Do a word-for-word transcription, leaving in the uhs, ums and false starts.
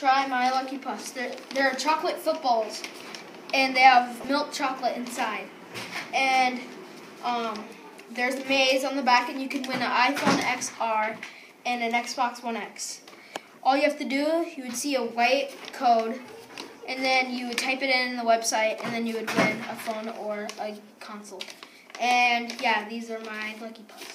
try my Lucky Puffs. They're, they're chocolate footballs, and they have milk chocolate inside. And um, there's maze on the back, and you can win an iPhone X R and an Xbox One X. All you have to do, you would see a white code, and then you would type it in the website, and then you would win a phone or a console. And yeah, these are my Lucky Puffs.